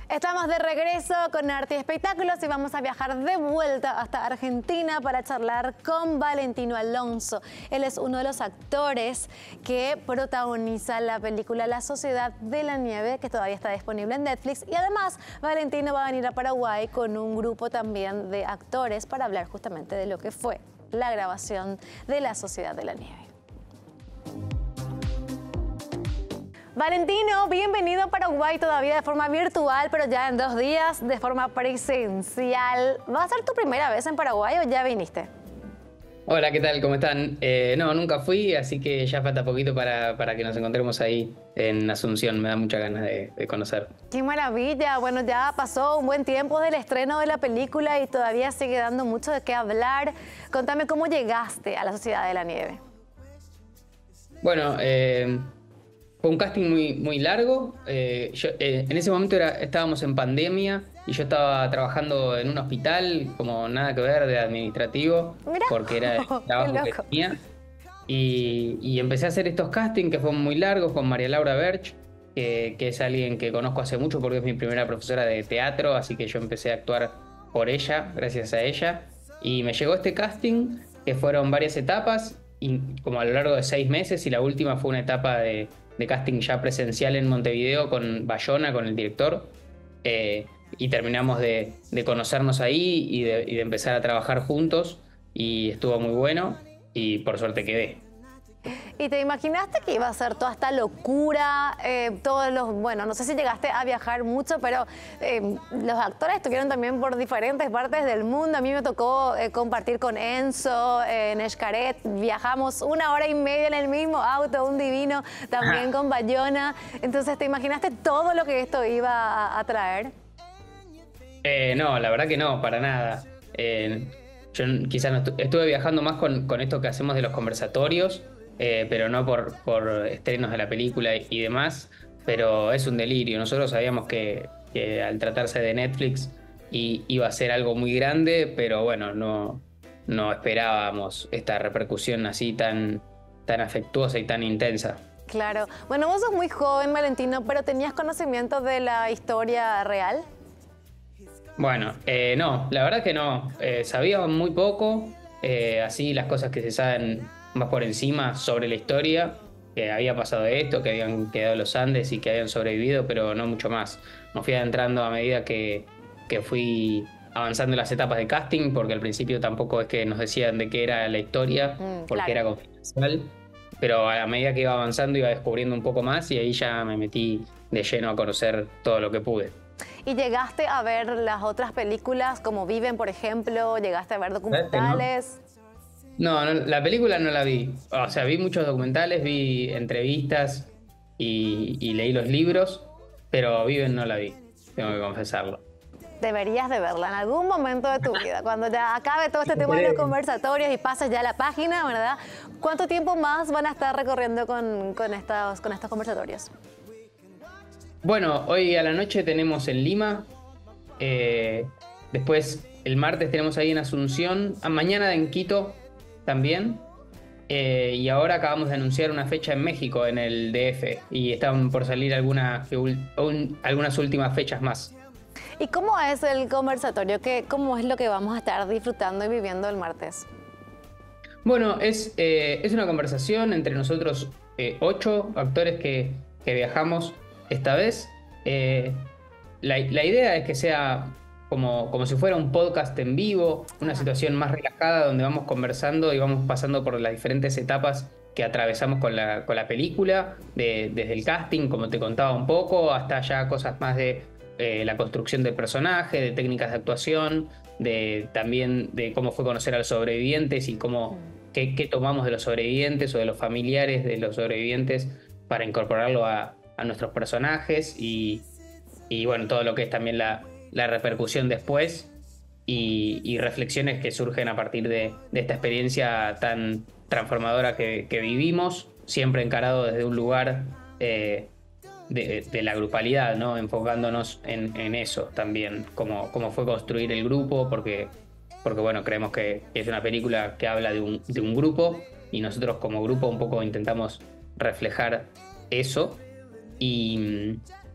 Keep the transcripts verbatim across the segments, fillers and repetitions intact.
Estamos de regreso con Arte y Espectáculos y vamos a viajar de vuelta hasta Argentina para charlar con Valentino Alonso. Él es uno de los actores que protagoniza la película La Sociedad de la Nieve, que todavía está disponible en Netflix. Y además, Valentino va a venir a Paraguay con un grupo también de actores para hablar justamente de lo que fue la grabación de La Sociedad de la Nieve. Valentino, bienvenido a Paraguay, todavía de forma virtual, pero ya en dos días de forma presencial. ¿Va a ser tu primera vez en Paraguay o ya viniste? Hola, ¿qué tal? ¿Cómo están? Eh, no, nunca fui, así que ya falta poquito para, para que nos encontremos ahí en Asunción. Me da muchas ganas de, de conocer. ¡Qué maravilla! Bueno, ya pasó un buen tiempo del estreno de la película y todavía sigue dando mucho de qué hablar. Contame cómo llegaste a La Sociedad de la Nieve. Bueno, eh... fue un casting muy, muy largo. Eh, yo, eh, en ese momento era, estábamos en pandemia y yo estaba trabajando en un hospital, como nada que ver, de administrativo, Mirá. porque era el trabajo que tenía. Y, y empecé a hacer estos castings que fueron muy largos con María Laura Berch, que, que es alguien que conozco hace mucho porque es mi primera profesora de teatro, así que yo empecé a actuar por ella, gracias a ella. Y me llegó este casting, que fueron varias etapas, y como a lo largo de seis meses, y la última fue una etapa de... de casting ya presencial en Montevideo con Bayona, con el director, eh, y terminamos de, de conocernos ahí y de, y de empezar a trabajar juntos, y estuvo muy bueno, y por suerte quedé. ¿Y te imaginaste que iba a ser toda esta locura? Eh, todos los, bueno, no sé si llegaste a viajar mucho, pero eh, los actores estuvieron también por diferentes partes del mundo. A mí me tocó eh, compartir con Enzo eh, en Xcaret. Viajamos una hora y media en el mismo auto, un divino, también Ajá. con Bayona. Entonces, ¿te imaginaste todo lo que esto iba a, a traer? Eh, no, la verdad que no, para nada. Eh, yo quizás no estu estuve viajando más con, con esto que hacemos de los conversatorios, Eh, pero no por, por estrenos de la película y, y demás, pero es un delirio. Nosotros sabíamos que, que al tratarse de Netflix y, iba a ser algo muy grande, pero bueno, no, no esperábamos esta repercusión así tan, tan afectuosa y tan intensa. Claro. Bueno, vos sos muy joven, Valentino, pero ¿tenías conocimiento de la historia real? Bueno, eh, no, la verdad que no. Eh, sabía muy poco, eh, así las cosas que se saben más por encima sobre la historia, que había pasado esto, que habían quedado los Andes y que habían sobrevivido, pero no mucho más. Me fui adentrando a medida que, que fui avanzando en las etapas de casting, porque al principio tampoco es que nos decían de qué era la historia, mm, porque claro. era confidencial, pero a medida que iba avanzando iba descubriendo un poco más y ahí ya me metí de lleno a conocer todo lo que pude. ¿Y llegaste a ver las otras películas como Viven, por ejemplo? ¿Llegaste a ver documentales? No, no, la película no la vi. O sea, vi muchos documentales, vi entrevistas y, y leí los libros, pero Viven no la vi, tengo que confesarlo. Deberías de verla en algún momento de tu vida, cuando ya acabe todo este tema de los conversatorios y pases ya a la página, ¿verdad? ¿Cuánto tiempo más van a estar recorriendo con, con, estos, con estos conversatorios? Bueno, hoy a la noche tenemos en Lima, eh, después el martes tenemos ahí en Asunción, mañana en Quito también, eh, y ahora acabamos de anunciar una fecha en México, en el D F, y están por salir alguna, un, algunas últimas fechas más. ¿Y cómo es el conversatorio? ¿Qué, ¿Cómo es lo que vamos a estar disfrutando y viviendo el martes? Bueno, es, eh, es una conversación entre nosotros eh, ocho actores que, que viajamos esta vez. Eh, la, la idea es que sea Como, como si fuera un podcast en vivo, una situación más relajada donde vamos conversando y vamos pasando por las diferentes etapas que atravesamos con la, con la película, de, desde el casting, como te contaba un poco, hasta ya cosas más de eh, la construcción del personaje, de técnicas de actuación, de, también de cómo fue conocer a los sobrevivientes y cómo, qué, qué tomamos de los sobrevivientes o de los familiares de los sobrevivientes para incorporarlo a, a nuestros personajes y, y bueno, todo lo que es también la la repercusión después y, y reflexiones que surgen a partir de, de esta experiencia tan transformadora que, que vivimos, siempre encarado desde un lugar eh, de, de la grupalidad, ¿no? Enfocándonos en, en eso también, cómo, cómo fue construir el grupo, porque, porque bueno, creemos que es una película que habla de un, de un grupo y nosotros como grupo un poco intentamos reflejar eso y...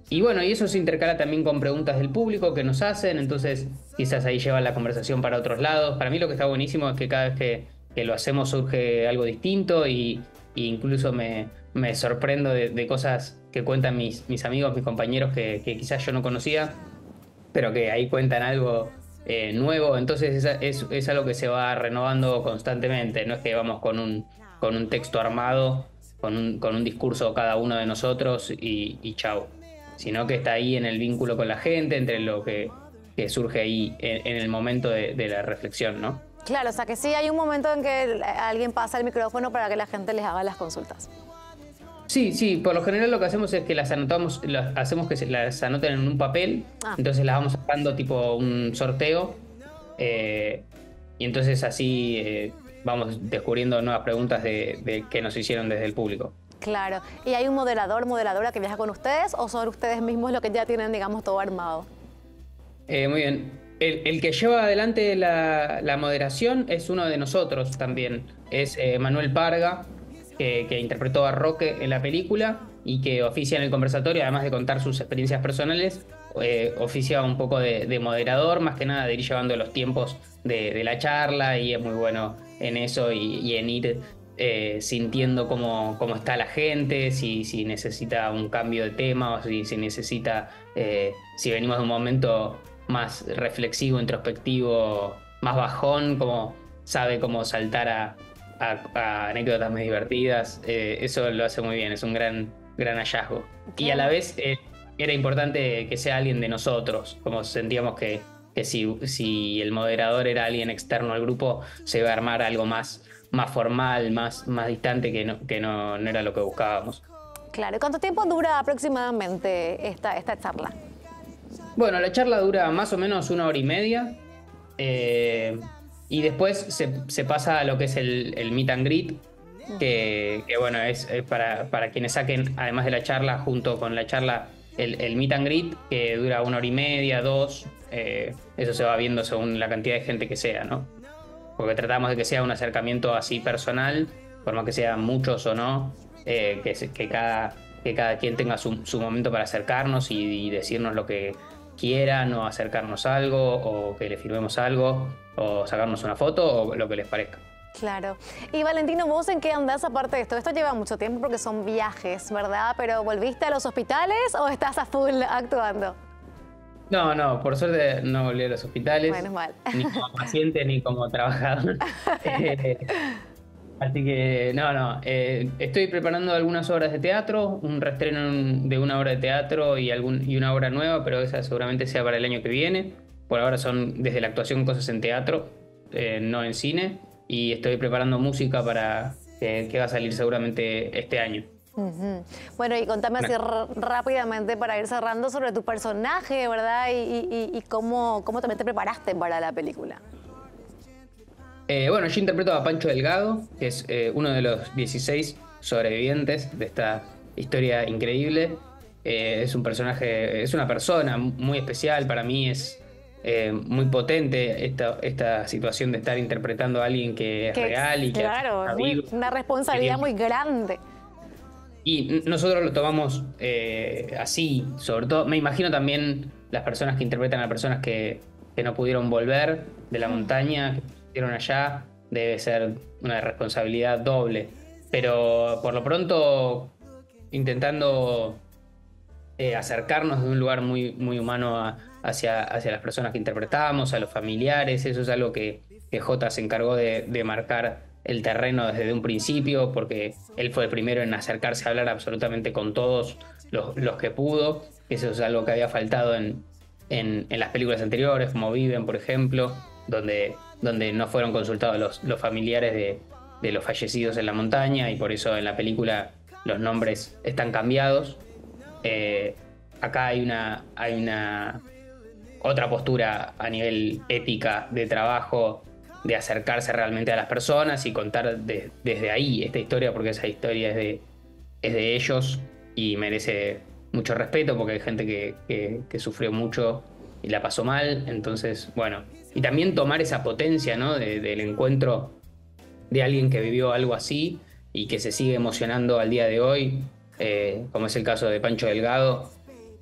y bueno, y eso se intercala también con preguntas del público que nos hacen, entonces quizás ahí llevan la conversación para otros lados. Para mí lo que está buenísimo es que cada vez que, que lo hacemos surge algo distinto y, y incluso me, me sorprendo de, de cosas que cuentan mis, mis amigos, mis compañeros que, que quizás yo no conocía, pero que ahí cuentan algo eh, nuevo. Entonces es, es, es algo que se va renovando constantemente, no es que vamos con un, con un texto armado, con un, con un discurso cada uno de nosotros y, y chau, sino que está ahí en el vínculo con la gente, entre lo que, que surge ahí en, en el momento de, de la reflexión, ¿no? Claro, o sea que sí hay un momento en que alguien pasa el micrófono para que la gente les haga las consultas. Sí, sí, por lo general lo que hacemos es que las anotamos, las hacemos que se, las anoten en un papel, ah. entonces las vamos sacando tipo un sorteo, eh, y entonces así eh, vamos descubriendo nuevas preguntas de, de que nos hicieron desde el público. Claro. ¿Y hay un moderador, moderadora que viaja con ustedes o son ustedes mismos los que ya tienen, digamos, todo armado? Eh, muy bien. El, el que lleva adelante la, la moderación es uno de nosotros también. Es eh, Manuel Parga, que, que interpretó a Roque en la película y que oficia en el conversatorio, además de contar sus experiencias personales, eh, oficia un poco de, de moderador, más que nada de ir llevando los tiempos de, de la charla, y es muy bueno en eso y, y en ir Eh, sintiendo cómo, cómo está la gente, si, si necesita un cambio de tema o si, si necesita, eh, si venimos de un momento más reflexivo, introspectivo, más bajón, como sabe cómo saltar a, a, a anécdotas más divertidas. Eh, eso lo hace muy bien, es un gran, gran hallazgo. Okay. Y a la vez eh, era importante que sea alguien de nosotros, como sentíamos que, que si, si el moderador era alguien externo al grupo, se iba a armar algo más más formal, más, más distante, que, no, que no, no era lo que buscábamos. Claro. ¿Y cuánto tiempo dura aproximadamente esta, esta charla? Bueno, la charla dura más o menos una hora y media, eh, y después se, se pasa a lo que es el, el meet and greet, que, que bueno, es, es para, para quienes saquen, además de la charla, junto con la charla, el, el meet and greet, que dura una hora y media, dos, eh, eso se va viendo según la cantidad de gente que sea, ¿no? Porque tratamos de que sea un acercamiento así personal, por más que sean muchos o no, eh, que, que, cada, que cada quien tenga su, su momento para acercarnos y, y decirnos lo que quieran, o acercarnos algo, o que le firmemos algo, o sacarnos una foto, o lo que les parezca. Claro. Y Valentino, ¿vos en qué andás aparte de esto? Esto lleva mucho tiempo porque son viajes, ¿verdad? Pero ¿volviste a los hospitales o estás a full actuando? No, no, por suerte no volví a los hospitales. Menos mal. Ni como paciente ni como trabajador. eh, así que, no, no. Eh, estoy preparando algunas obras de teatro, un reestreno de una obra de teatro y, algún, y una obra nueva, pero esa seguramente sea para el año que viene. Por ahora son desde la actuación cosas en teatro, eh, no en cine. Y estoy preparando música para que, que va a salir seguramente este año. Uh-huh. Bueno, y contame así rápidamente para ir cerrando sobre tu personaje, ¿verdad? Y, y, y cómo, cómo también te preparaste para la película. Eh, bueno, yo interpreto a Pancho Delgado, que es eh, uno de los dieciséis sobrevivientes de esta historia increíble. Eh, es un personaje, es una persona muy especial para mí, es eh, muy potente esta, esta situación de estar interpretando a alguien que es que, real y que claro, es muy, una responsabilidad muy grande. Y nosotros lo tomamos eh, así, sobre todo, me imagino también las personas que interpretan a personas que, que no pudieron volver de la montaña, que estuvieron allá, debe ser una responsabilidad doble. Pero por lo pronto, intentando eh, acercarnos de un lugar muy, muy humano a, hacia, hacia las personas que interpretamos, a los familiares, eso es algo que, que Jota se encargó de, de marcar el terreno desde un principio, porque él fue el primero en acercarse a hablar absolutamente con todos los, los que pudo. Eso es algo que había faltado en, en, en las películas anteriores, como Viven, por ejemplo, donde, donde no fueron consultados los, los familiares de, de los fallecidos en la montaña, y por eso en la película los nombres están cambiados. Eh, acá hay una, hay una otra postura a nivel ética de trabajo, de acercarse realmente a las personas y contar de, desde ahí esta historia, porque esa historia es de, es de ellos y merece mucho respeto, porque hay gente que, que, que sufrió mucho y la pasó mal. Entonces, bueno, y también tomar esa potencia, ¿no? de, del encuentro de alguien que vivió algo así y que se sigue emocionando al día de hoy, eh, como es el caso de Pancho Delgado,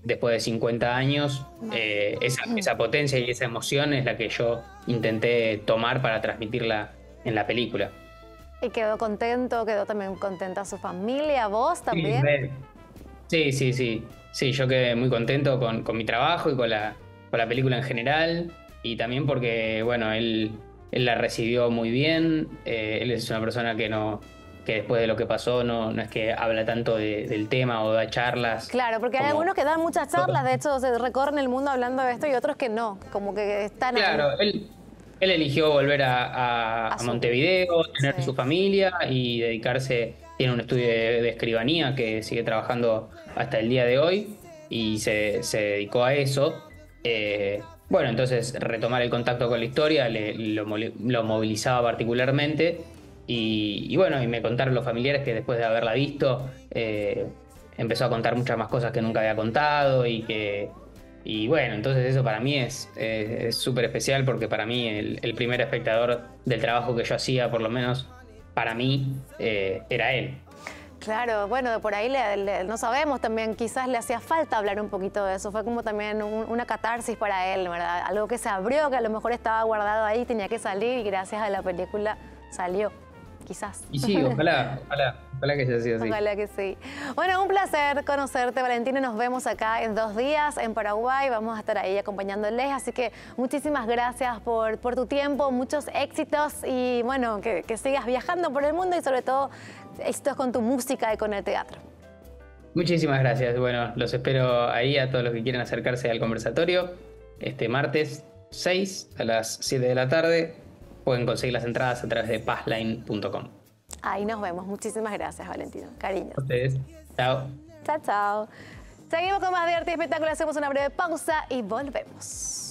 después de cincuenta años, eh, esa, esa potencia y esa emoción es la que yo intenté tomar para transmitirla en la película. Y quedó contento, quedó también contenta su familia, vos también. Sí, sí, sí. Sí, yo quedé muy contento con, con mi trabajo y con la, con la película en general. Y también porque, bueno, él, él la recibió muy bien. Eh, él es una persona que no que después de lo que pasó no, no es que habla tanto de, del tema o da charlas. Claro, porque hay algunos que dan muchas charlas, de hecho se recorren el mundo hablando de esto y otros que no, como que están... Claro, ahí. él, él eligió volver a, a, a, a Montevideo, tener sí. su familia y dedicarse, tiene un estudio de, de escribanía que sigue trabajando hasta el día de hoy y se, se dedicó a eso. Eh, bueno, entonces retomar el contacto con la historia le, lo, lo movilizaba particularmente. Y, y bueno, y me contaron los familiares que después de haberla visto, eh, empezó a contar muchas más cosas que nunca había contado y que... Y bueno, entonces eso para mí es súper especial porque para mí el, el primer espectador del trabajo que yo hacía, por lo menos para mí, eh, era él. Claro, bueno, por ahí le, le, no sabemos también, quizás le hacía falta hablar un poquito de eso, fue como también un, una catarsis para él, ¿verdad? Algo que se abrió, que a lo mejor estaba guardado ahí, tenía que salir y gracias a la película salió. Quizás. Y sí, ojalá, ojalá, ojalá que sea así. Ojalá que sí. Bueno, un placer conocerte, Valentina. Nos vemos acá en dos días en Paraguay. Vamos a estar ahí acompañándoles. Así que muchísimas gracias por, por tu tiempo, muchos éxitos y bueno, que, que sigas viajando por el mundo y sobre todo éxitos con tu música y con el teatro. Muchísimas gracias. Bueno, los espero ahí a todos los que quieran acercarse al conversatorio. Este martes seis a las siete de la tarde. Pueden conseguir las entradas a través de passline punto com. Ahí nos vemos. Muchísimas gracias, Valentino. Cariño. A ustedes. Chao. Chao, chao. Seguimos con más de arte y espectáculo. Hacemos una breve pausa y volvemos.